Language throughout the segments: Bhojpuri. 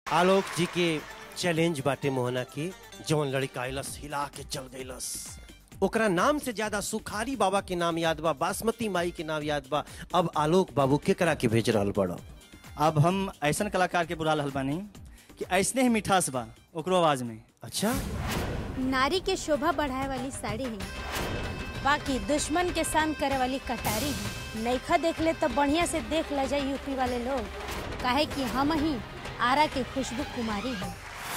आलोक जी के चैलेंज बाटे मोहना के जौन लड़का आइलस हिला के चल गइलस ओकरा नाम से ज्यादा सुखारी बाबा के नाम याद बा, बासमती माई के नाम याद बा। अब आलोक बाबू केकरा के भेज रहल बड़ा? अब हम ऐसन कलाकार के बुला रहल बानी कि ऐसने ही मिठास बा ओकरो आवाज में। अच्छा, नारी के शोभा बढ़ाए वाली साड़ी है, बाकी दुश्मन के शांत करे वाली कटारी है। नईखा देख ले तो बढ़िया से देख ल जाए यूपी वाले लोग, काहे कि हम ही आरा के खुशबू कुमारी है।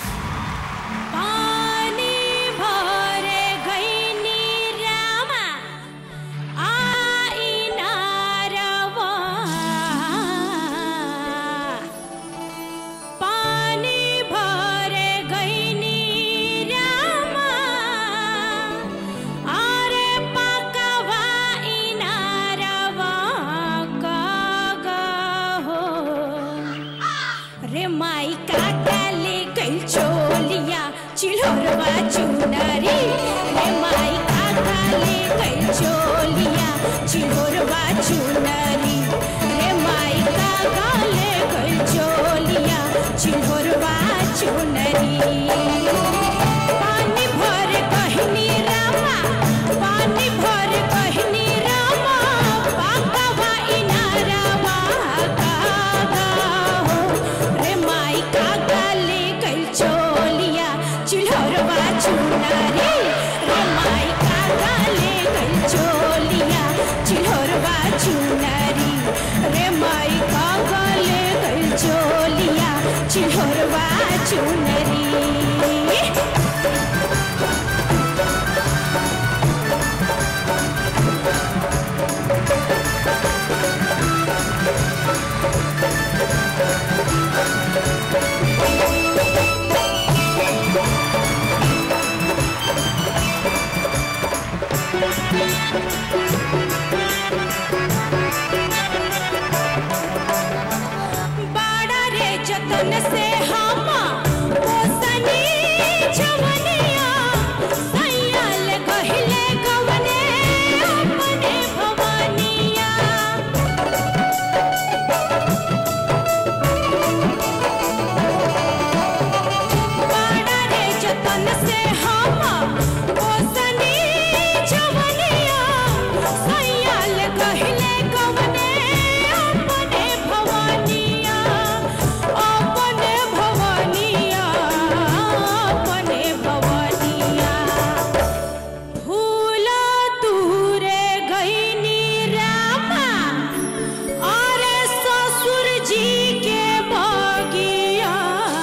पानी भरे गईनी रामा आई नारवा, पानी भरे गईनी रामा अरे पकवा ई नारवा कागा हो रे माई काका ले गई चोलिया चिल्होरवा चुनरी, रे माई काका ले गई चोलिया चिल्होरवा चुनरी, रे माई काका ले गई चोलिया चिल्होरवा चुनरी। पानी भर कहनी रामा, पानी भर कहनी रामा पाकवा इनारवा कागा हो रे माई काका ले गई चोलिया चिल्होरवा चुनरी, रे माई काका ले गई चोलिया चिल्होरवा चुनरी, रे माई काका ले गई चोलिया चिल्होरवा चुनरी। बाड़ा रे जतन से हामा ओसनी जवनिया सैयाल गहिले गवने अपने भवानिया। बाड़ा रे जतन से हामा ओसनी जवनिया सैयाल गहिले गवने अपने भवानिया, अपने भवानिया, अपने भवानिया। फूल तूरे गईनी रामा अरे ससुर जी के बगिया,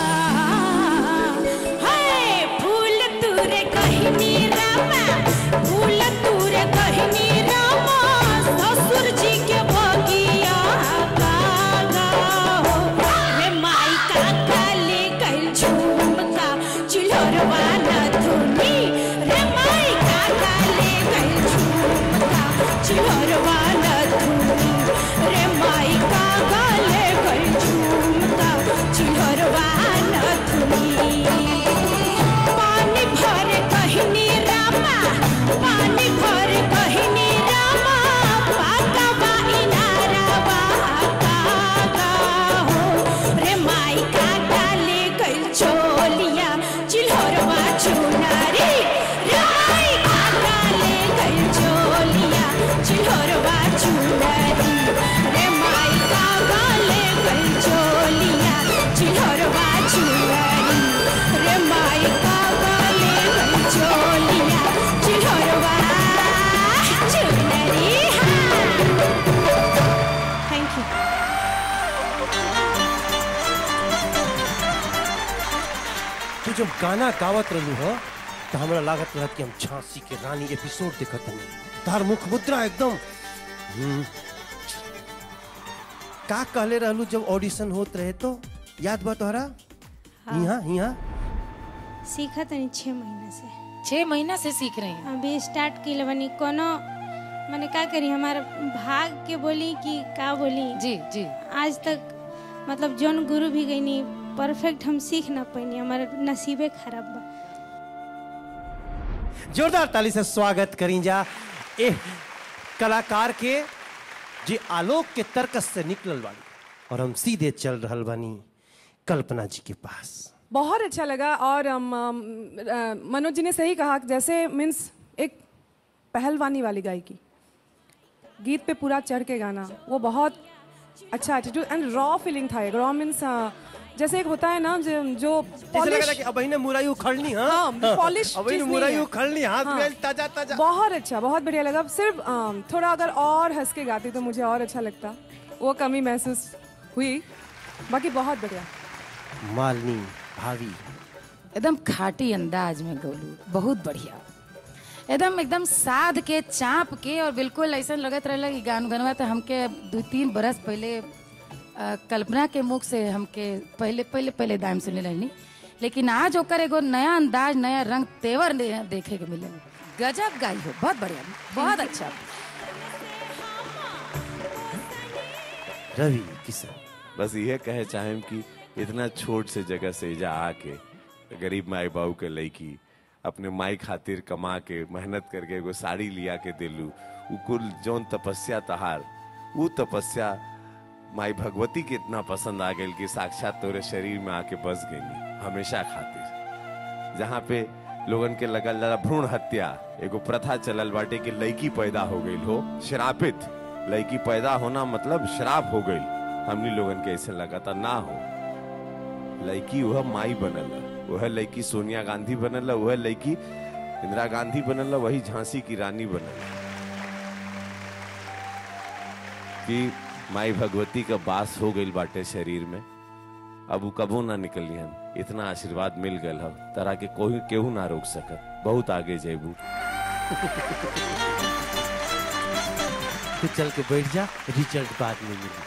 है फूल तूरे गईनी रामा, फूल तूरे गईनी रामा ससुर जी के बगिया कागा हो रे माई काका ले गई झुमका चिल्होरवा नथुनी, रे माई काका ले गई झुमका चिल्होरवा नथुनी, रे माई काका ले गई झुमका चिल्होरवा नथुनी। पानी भर कहनी रामा, पानी भर कहनी रामा पाकवा इनारवा कागा हो रे माई काका ले गई चोलिया चिल्होरवा चुनरी, रे माई काका ले गई चोलिया चिल्होरवा चुनरी, रे माई काका ले गई चोलिया चिल्होरवा चुनरी, रे माई काका ले गई चोलिया चिल्होरवा चुनरी। Thank you. तू जब गाना गावत रहलू हो तो हमरा लागत रहत कि हम झांसी के रानी एपिसोड देखत हनी। तार मुख मुद्रा एकदम का कहले रहलू जब ऑडिशन होत रहे तो याद बा तोहरा? यहाँ यहाँ सीखा तनी 6 महीना से, 6 महीना से सीख रहे हैं। अभी स्टार्ट की बनी कोनो मैंने का करी हमारा भाग के बोली कि का बोली जी जी। आज तक मतलब जोन गुरु भी गई नहीं परफेक्ट हम सीख ना पानी, हमारा नसीबे खराब बा। जोरदार ताली से स्वागत करी जा ए कलाकार के जे आलोक के तर्कस से निकलल बानी और हम सीधे चल रहल बानी कल्पना जी के पास। बहुत अच्छा लगा। और मनोज जी ने सही कहा, जैसे मीन्स एक पहलवानी वाली गायकी, गीत पे पूरा चढ़ के गाना, वो बहुत अच्छा एटीट्यूड एंड रॉ फीलिंग था। रॉ मीन्स जैसे एक होता है ना जो जैसे लग रहा कि अब मुराई उखड़नी, हाँ पॉलिश, अब मुराई उखड़नी, हाथ में ताजा ताजा। बहुत अच्छा, बहुत बढ़िया लगा। सिर्फ थोड़ा अगर और हंस के गाती तो मुझे और अच्छा लगता, वो कमी महसूस हुई। बाकी बहुत बढ़िया। मालिनी भाभी एकदम खाटी अंदाज में गोलू, बहुत बढ़िया, एकदम साध के चाप के, और बिल्कुल ऐसा लगत रहा कि गान गनवा तो हमके 2-3 बरस पहले कल्पना के मुख से हमके पहले दाम सुने रहनी, लेकिन आज ओकर एगो नया अंदाज, नया रंग तेवर देखे के मिले। गजब गाई हो, बहुत बढ़िया, बहुत अच्छा। रवि किशन बस यह कहे चाहेम कि इतना छोट से जगह से जा आके गरीब माई बाबू के लड़की अपने माई खातिर कमा के मेहनत करके एगो साड़ी लिया के दिलू, उ कुल जौन तपस्या तहार, वो तपस्या माई भगवती के इतना पसंद आ गई कि साक्षात तोरे शरीर में आके बस गई हमेशा खातिर। जहाँ पे लोगन के लगल जरा भ्रूण हत्या एगो प्रथा चलल बाटे कि लड़की पैदा हो गई हो श्रापित, लड़की पैदा होना मतलब श्राप हो गई। हमनी लोगन के ऐसे लगा था ना हो, लड़की वह माई बनल, वह लड़की सोनिया गांधी बनल, वह लड़की इंदिरा गांधी बनल, वही झांसी की रानी बनल। कि माई भगवती का बास हो गई बाटे शरीर में, अब वो कबो ना निकली हम, इतना आशीर्वाद मिल गए हम तरह के कोई केहू ना रोक सकत, बहुत आगे जेबू। तो चल के बैठ जा, रिजल्ट बाद में मिली।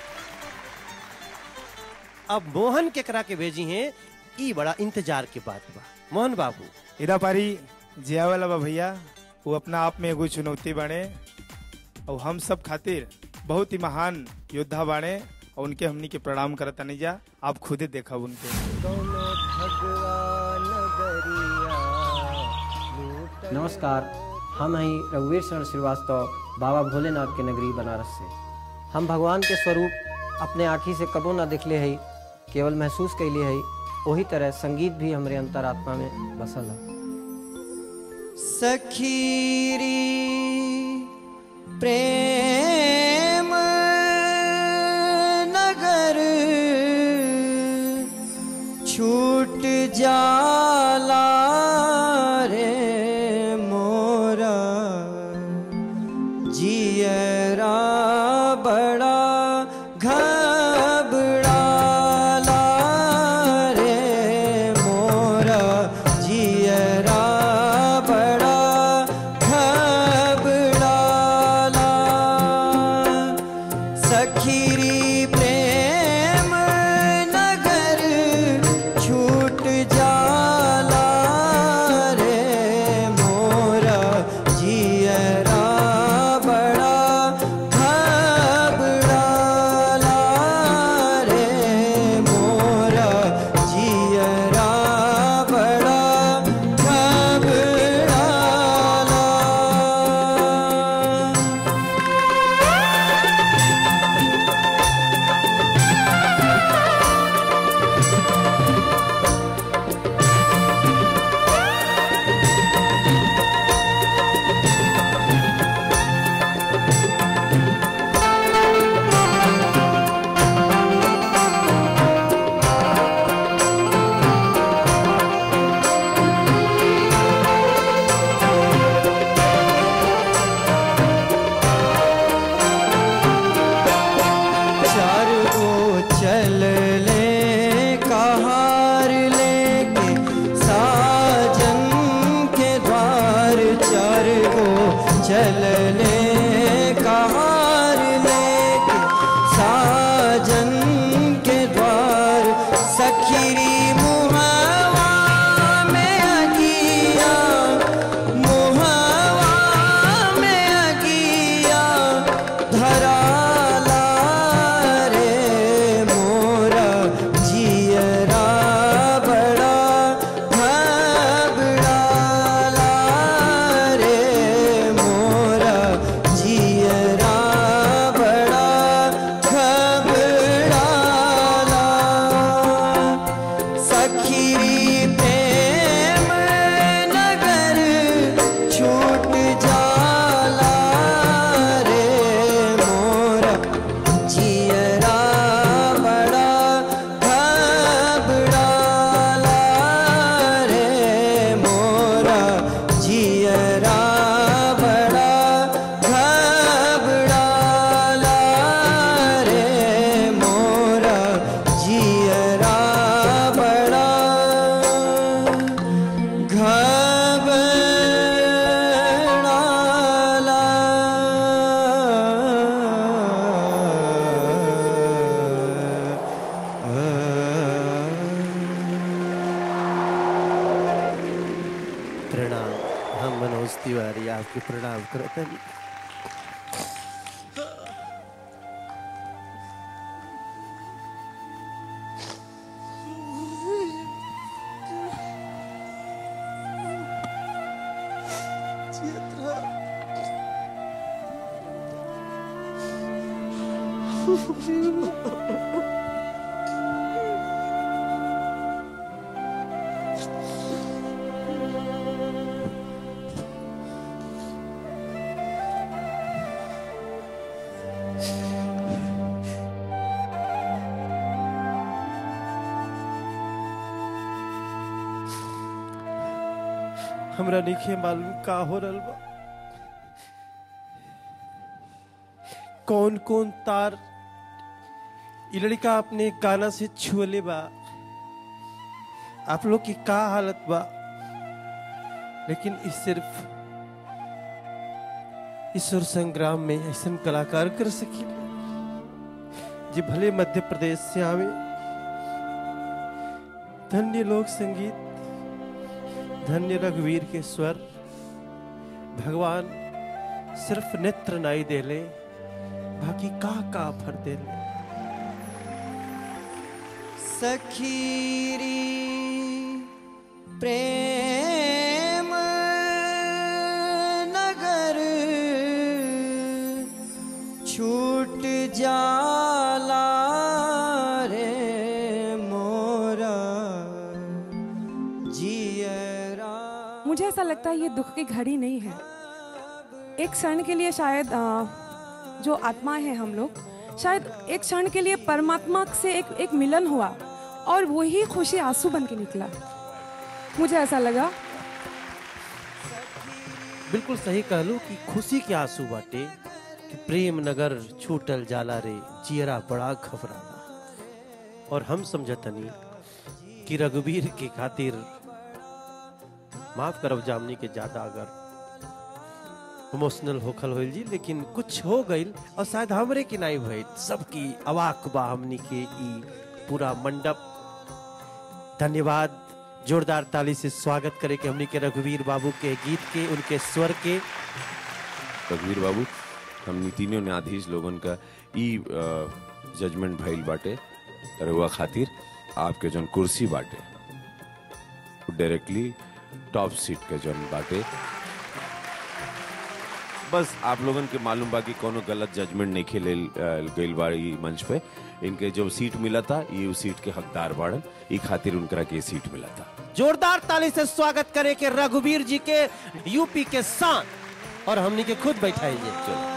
अब मोहन के करा के भेजी हैं, ई बड़ा इंतजार के बात बा। मोहन बाबू इरा पारी जिया वाला बा भैया, वो अपना आप में एगो चुनौती बाणे, और हम सब खातिर बहुत ही महान योद्धा बाणे, और उनके हमनी के प्रणाम करता नहीं जा, आप खुदे देखा उनके। नमस्कार, हम हैं रघुवीर शरण श्रीवास्तव, बाबा भोलेनाथ के नगरी बनारस से। हम भगवान के स्वरूप अपने आँखी से कबो न देखले है, केवल महसूस कैले है। वही तरह संगीत भी हमारे अंतरात्मा में बसल है। सखीरी प्रेम नगर छूट जाला रे मोरा, जियरा बड़ा छूट जाला सखीरी प्रेम नगर छूट जाला रे मोरा जियरा बड़ा घबराला रे मोरा जियरा बड़ा घबराला रे मोरा जियरा बड़ा घबराला। प्रणाम। हम मनोज तिवारी आपके प्रणाम करते हैं। हमरा नहीं मालूम का हो रहल बा। कौन कौन तार इ लड़का अपने गाना से छुअले बा। आप लोग की का हालत बा। लेकिन इस सिर्फ ईश्वर संग्राम में ऐसा कलाकार कर सकी जी भले मध्य प्रदेश से आवे। धन्य लोक संगीत, धन्य रघुवीर के स्वर। भगवान सिर्फ नेत्र नाई देले, बाकी का भर देले। सखीरी प्रेम नगर छूट जाला रे मोरा जियरा। मुझे ऐसा लगता है ये दुख की घड़ी नहीं है। एक क्षण के लिए शायद जो आत्मा है हम लोग, शायद एक क्षण के लिए परमात्मा से एक मिलन हुआ और वही खुशी आंसू बन के निकला। मुझे ऐसा लगा। बिल्कुल सही कहलू कि खुशी के आंसू बाटे कि प्रेम नगर छूटल जाला रे जियरा बड़ा घबराला। और हम समझतनी कि रघुवीर के खातिर माफ करब जामनी के ज्यादा अगर इमोशनल होखल होइल जी, लेकिन कुछ हो गइल और शायद हमरे के नहीं भइल। सबकी अवाक बा हमनी के ई पूरा मंडप। धन्यवाद। जोरदार ताली से स्वागत करे के हमनी के रघुवीर बाबू के गीत के, उनके स्वर के। रघुवीर बाबू, हमनी तीनों न्यायाधीश लोगन का ई जजमेंट भइल बाटे रहुआ खातिर आपके जौन कुर्सी बाटे डायरेक्टली टॉप सीट के जौन बाटे। बस आप लोगन के मालूम बा कि कोनो गलत जजमेंट नहीं खेले गइल बा ई मंच पे। इनके जो सीट मिला था ये उस सीट के हकदार बाड़न, ई खातिर उनकरा के सीट मिला था। जोरदार ताली से स्वागत करे के रघुवीर जी के यूपी के शान। और हमनी के खुद बैठाइए।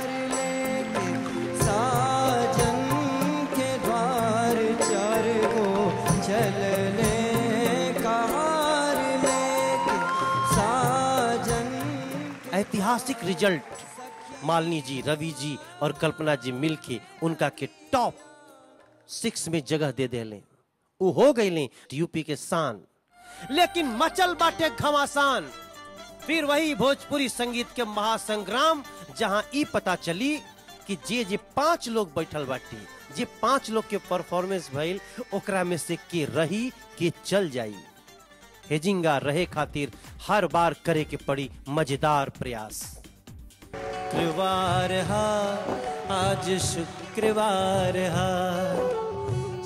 साजन के द्वार चार को चलने कहार लेके साजन। ऐतिहासिक रिजल्ट मालिनी जी, रवि जी और कल्पना जी मिलके उनका के टॉप 6 में जगह दे देले। वो हो गई यूपी के शान। लेकिन मचल बाटे घमासान फिर वही भोजपुरी संगीत के महासंग्राम, जहां ई पता चली कि जे 5 लोग बैठल बाटी, जे 5 लोग के परफॉर्मेंस भइल, ओकरा में से के रही के चल जाई। हेजिंगा रहे खातिर हर बार करे के पड़ी मजेदार प्रयास। शुक्रवार हा आज शुक्रवार हा,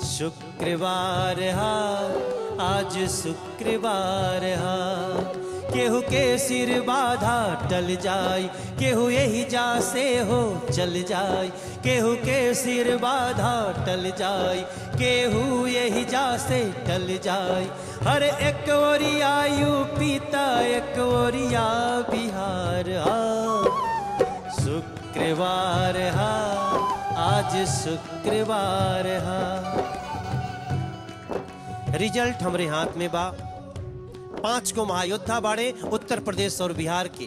शुक्रवार हा आज शुक्रवार हा, केहू के सिर बाधा टल जाई, केहू यही जा से हो चल जाई, केहू के सिर बाधा टल जाई, केहू यही जा से टल जाई। हर एक ओरिया यूपी ता एक ओरिया बिहार हा, शुक्रवार हा आज शुक्रवार हा। रिजल्ट हमरे हाथ में बा। 5 को महायोद्धा बाड़े उत्तर प्रदेश और बिहार के।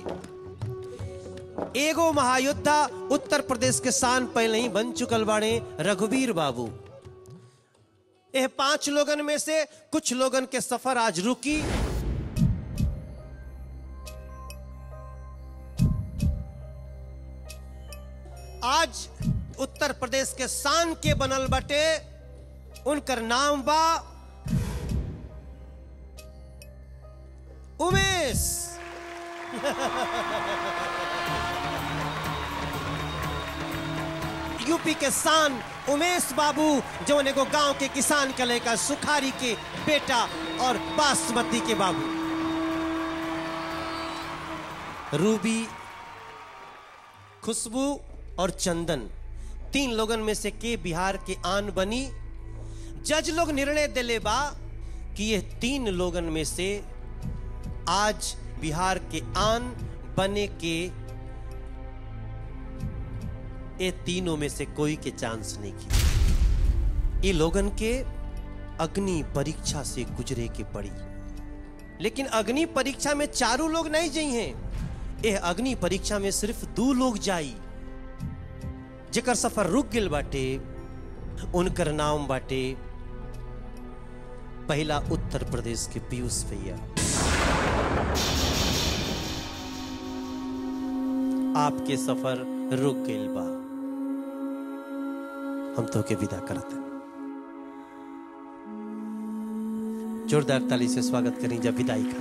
एगो महायोद्धा उत्तर प्रदेश के शान पहले ही बन चुकल बाड़े रघुवीर बाबू। यह 5 लोगन में से कुछ लोगन के सफर आज रुकी। आज उत्तर प्रदेश के शान के बनल बटे, उनकर नाम बा उमेश। यूपी के शान उमेश बाबू, जो एगो गांव के किसान के लेकर सुखारी के बेटा और बासमती के बाबू। रूबी, खुशबू और चंदन, 3 लोगन में से के बिहार के आन बनी। जज लोग निर्णय दिले बा कि ये 3 लोगन में से आज बिहार के आन बने के ये तीनों में से कोई के चांस नहीं की। ये लोगन के अग्नि परीक्षा से गुजरे के पड़ी, लेकिन अग्नि परीक्षा में 4 लोग नहीं जाई हैं। ये अग्नि परीक्षा में सिर्फ 2 लोग जाई, जेकर सफर रुक गिल बाटे। उनकर नाम बाटे पहला उत्तर प्रदेश के पीयूष भैया। आपके सफर रुक गइल बा, हम तो के विदा करत हैं। जोरदार ताली से स्वागत करें जब विदाई कर।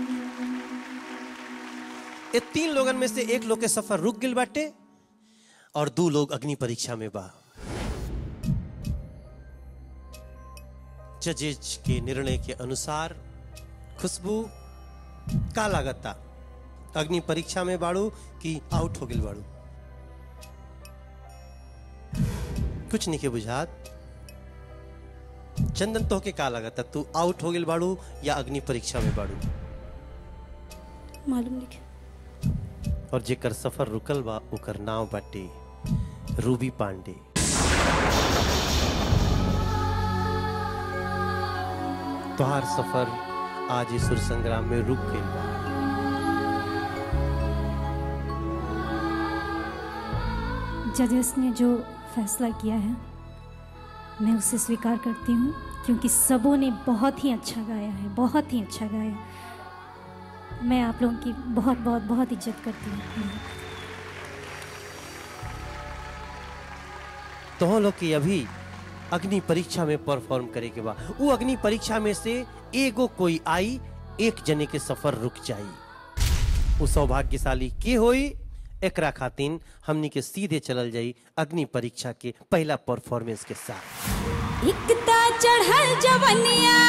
ये 3 लोगन में से 1 लोग के सफर रुक गिल बाटे और 2 लोग अग्नि परीक्षा में बा। जजेज के निर्णय के अनुसार खुशबू का लागता अग्नि परीक्षा में बाड़ू कि आउट हो गिल बाड़ू? कुछ नहीं के बुझात। चंदन तो के का लागता, तू आउट हो गिल बाड़ू या अग्नि परीक्षा में बाड़ू? मालूम नहीं। और जेकर सफर रुकल बा ओकर नाम बाटे रूबी पांडे। तोहार सफर आज इस सुर संग्राम में रुक गइल बा। जजेस ने जो फैसला किया है मैं उसे स्वीकार करती हूँ, क्योंकि सबों ने बहुत ही अच्छा गाया है, बहुत ही अच्छा गाया। मैं आप लोगों की बहुत बहुत बहुत इज्जत करती हूँ। तो लोग की अभी अग्नि परीक्षा में परफॉर्म करे के बाद वो अग्नि परीक्षा में से एगो कोई आई, 1 जने के सफर रुक जाई। वो सौभाग्यशाली के होई? एकरा खातिन हमनी के सीधे चलल जाई अग्नि परीक्षा के पहला परफॉर्मेंस के साथ। इकता चढ़ल जवनिया,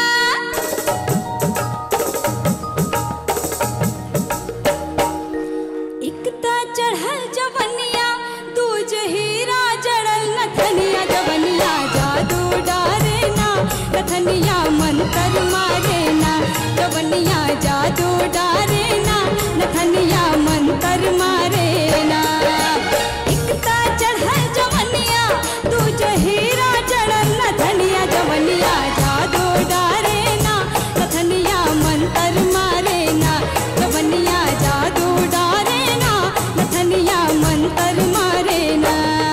इकता चढ़ल जवनिया, दूज हीरा जड़ल नथनिया। जवनिया जादू डारे ना, नथनिया मंतर मारे ना। जवनिया जादू डारे ना, नथनिया मंतर मारे ना। इकता चढ़ल जवनिया, दूज हीरा जड़ल नथनिया। जवनिया जादू डारे ना, नथनिया मंतर मारे ना। जवनिया जादू डारे ना, नथनिया मंतर मारे ना।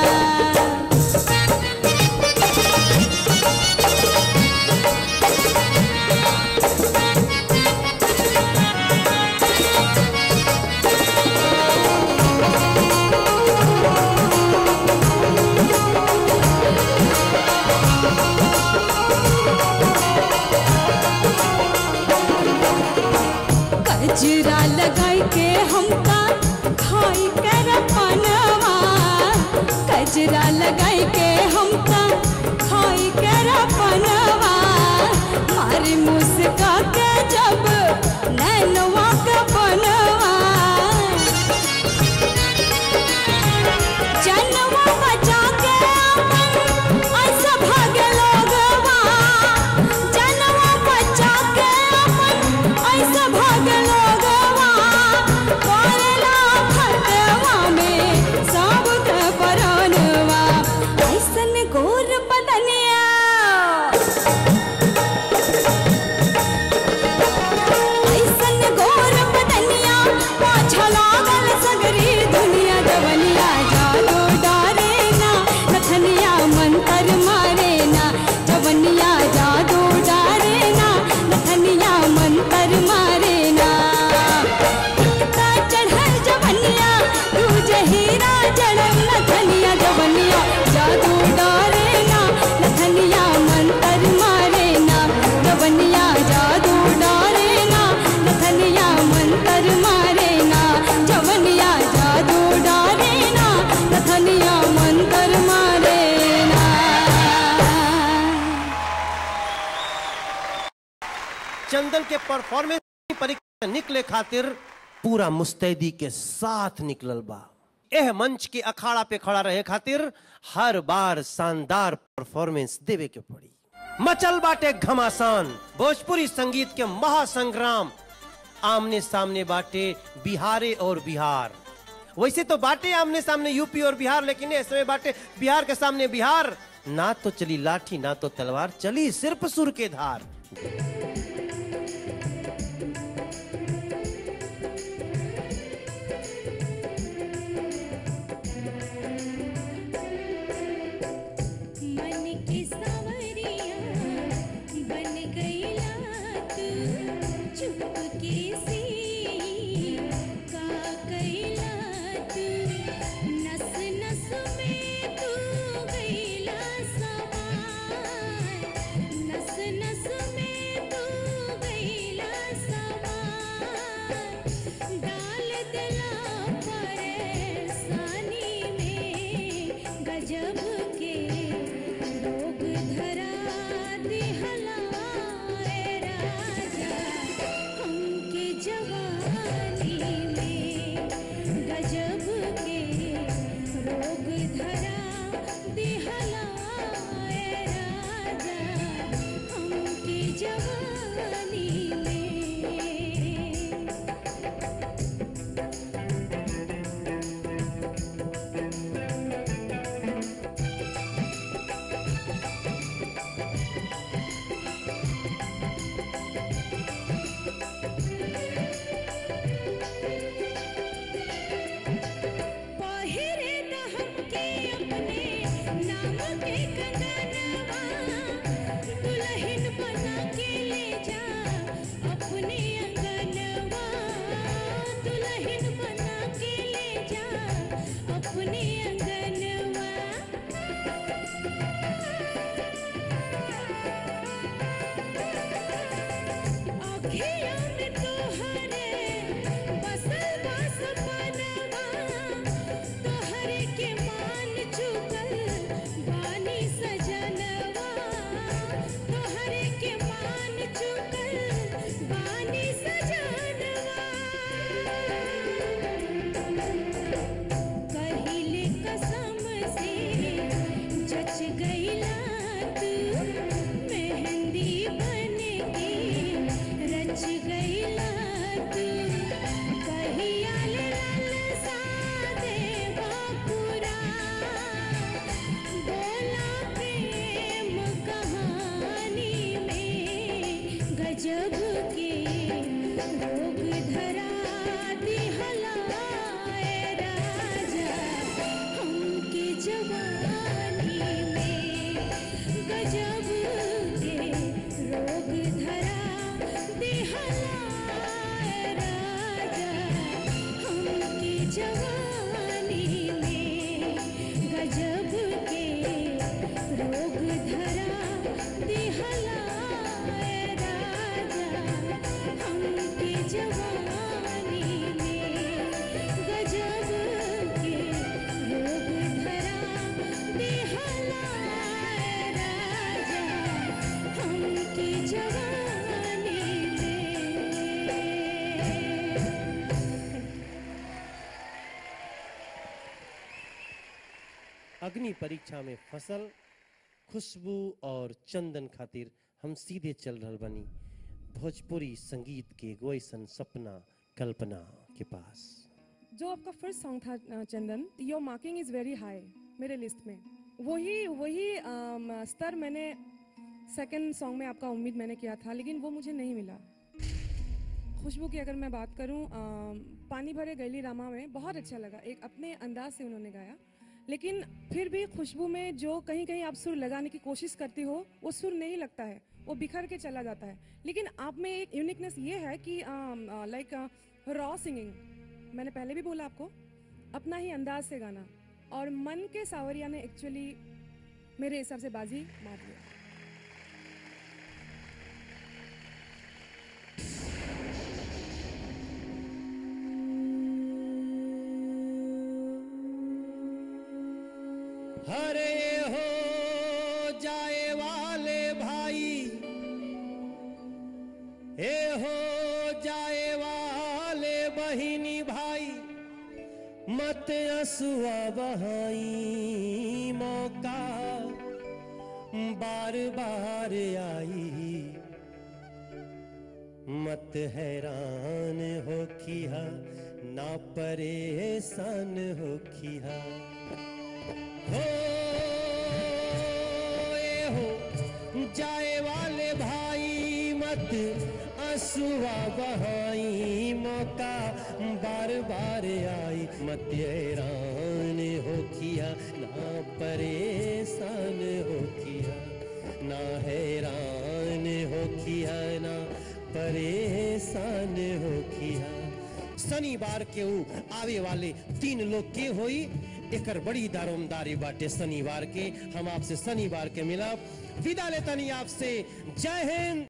गजरा लगाई के हमका खाई कर पनवा। गजरा लगाई के हमका खाई कर पनवा। मारी मुस्का के जब नैनवा चंदन के परफॉर्मेंस परीक्षा निकले खातिर पूरा मुस्तैदी के साथ निकलल बा। एह मंच के अखाड़ा पे खड़ा रहे खातिर हर बार शानदार परफॉर्मेंस देवे के पड़ी। मचल बाटे घमासान, भोजपुरी संगीत के महासंग्राम, आमने सामने बाटे बिहारे और बिहार। वैसे तो बाटे आमने सामने यूपी और बिहार, लेकिन इस समय बाटे बिहार के सामने बिहार। ना तो चली लाठी ना तो तलवार, चली सिर्फ सुर के धार। अग्नि परीक्षा में फसल खुशबू और चंदन खातिर हम सीधे चल रहल बनी भोजपुरी संगीत के गोयसन सपना कल्पना के पास। जो आपका फर्स्ट सॉन्ग था Chandan, your marking is very high मेरे लिस्ट में। वही स्तर मैंने सेकंड सॉन्ग में आपका उम्मीद मैंने किया था, लेकिन वो मुझे नहीं मिला। खुशबू की अगर मैं बात करूं, पानी भरे गली रामा में बहुत अच्छा लगा, एक अपने अंदाज से उन्होंने गाया। लेकिन फिर भी खुशबू में जो कहीं कहीं आप सुर लगाने की कोशिश करती हो, वो सुर नहीं लगता है, वो बिखर के चला जाता है। लेकिन आप में एक यूनिकनेस ये है कि लाइक रॉ सिंगिंग, मैंने पहले भी बोला आपको, अपना ही अंदाज से गाना, और मन के सावरिया ने एक्चुअली मेरे हिसाब से बाजी मार दिया। हरे हो जाए वाले भाई ए हो जाए वाले बहिनी भाई मत असुआ बहाई, मौका बार बार आई, मत हैरान हो किया ना परेशान हो किया। हो ए हो जाए वाले भाई मत असुआ बहाई, मौका बार बार आई, मत हैरान हो किया ना परेशान हो किया, ना हैरान हो किया ना परेशान हो किया। शनिवार के ऊ आवे वाले 3 लोग के होई, एकर बड़ी दारोमदारी बाटे शनिवार के। हम आपसे शनिवार के मिलब, विदा लेतनी आपसे। जय हिंद।